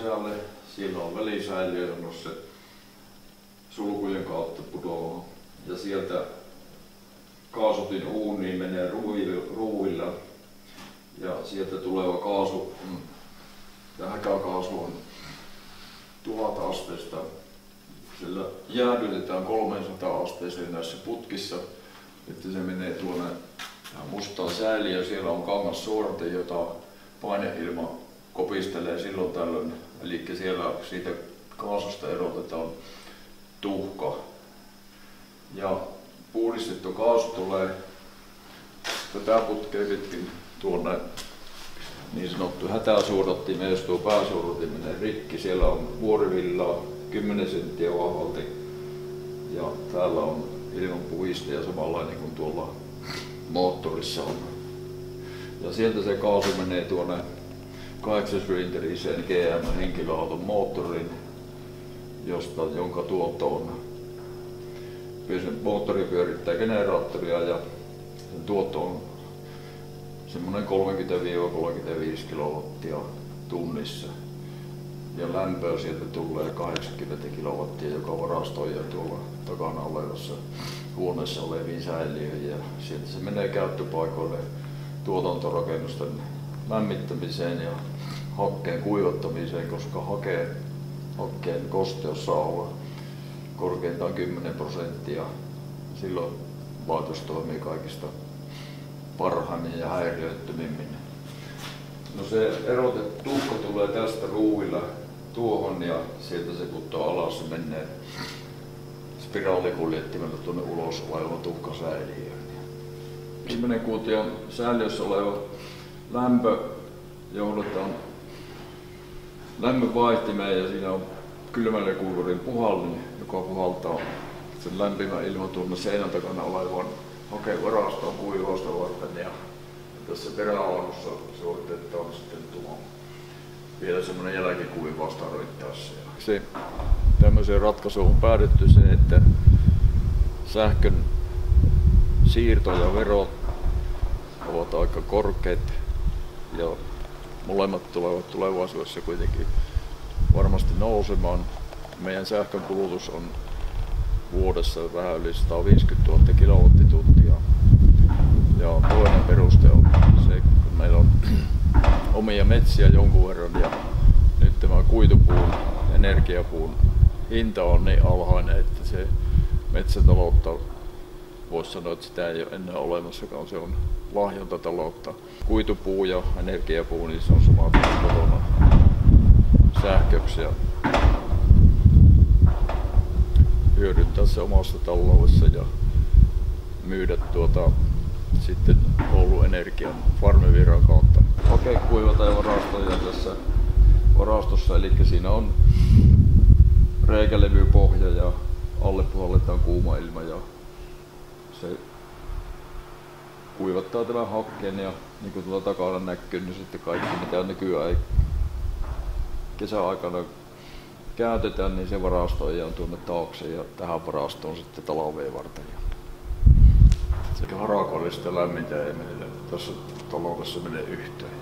sisälle. Siellä on välisäiliö, jonne se sulkujen kautta putoaa. Ja sieltä kaasutin uuniin menee ruuilla. Ja sieltä tuleva kaasu, ja häkäkaasu on 1000 asteesta. Sillä jäädytetään 300 asteeseen näissä putkissa. Että se menee tuonne mustaan säiliöön. Siellä on kangassuorate, jota paineilma kopistelee silloin tällöin. Eli siellä siitä kaasusta erotetaan tuhka. Ja puhdistettu kaasu tulee tätä putkea pitkin tuonne niin sanottu hätäsuodattimeen, jos tuo pääsuodatin menee rikki. Siellä on vuorivillaa 10 senttiä vahvalti ja täällä on ilmanpuhiste ja samanlainen kuin tuolla moottorissa on. Ja sieltä se kaasu menee tuonne 8-sylinteriseen GM-henkilöauton moottoriin, jonka tuotto on. Moottori pyörittää generaattoria ja sen tuotto on semmoinen 30–35 kilowattia tunnissa. Ja lämpöä sieltä tulee 80 kilowattia, joka varastoidaan tuolla takana olevassa huoneessa oleviin säiliöihin. Ja sieltä se menee käyttöpaikoille tuotantorakennusten lämmittämiseen ja hakkeen kuivattamiseen, koska hakkeen kosteus saa olla korkeintaan 10%. Silloin laitos toimii kaikista parhaimmin ja häiriöttömimmin. No se erotettu tuhka tulee tästä ruuilla tuohon ja sieltä se putoaa alas, se menee spiraalikuljettimella tuonne ulos oleva tuhkasäiliöön. 10 kuution säiliössä oleva lämpö johdetaan lämmönvaihtimeen ja siinä on kylmäilekuivurin puhallin, joka puhaltaa sen lämpimän ilman tuonne seinän takana olevan hakevarastoon kuivausta varten. Ja tässä peräalussa suoritetaan sitten tuo vielä semmoinen jälkikuivaus tarvittaessa. Se tämmöiseen ratkaisuun on päädytty se, että sähkön siirto ja verot ovat aika korkeat ja molemmat tulevat tulevaisuudessa kuitenkin varmasti nousemaan. Meidän sähkön kulutus on vuodessa vähän yli 150 000 kilowattituntia. Ja toinen peruste on se, kun meillä on omia metsiä jonkun verran ja nyt tämä kuitupuun, energiapuun hinta on niin alhainen, että se metsätaloutta voisi sanoa, että sitä ei ole enää olemassakaan. Se on lahjontataloutta. Kuitupuu ja energiapuu, niin se on samat kotona sähköksi ja hyödyntää se omassa taloudessa ja myydä sitten Oulun Energian Farmiviran kautta. Hake kuivataan ja varastoja tässä varastossa, eli siinä on reikälevypohja ja alle puhalletaan kuuma ilma ja se kuivattaa tämän hakkeen ja niin kuin tuolla takana näkyy, niin sitten kaikki mitä nykyään ei kesäaikana käytetään, niin se varastoidaan tuonne taakse ja tähän varastoon sitten talveen varten. Sekä harakollista lämmintä ei meillä tässä taloudessa mene yhteen.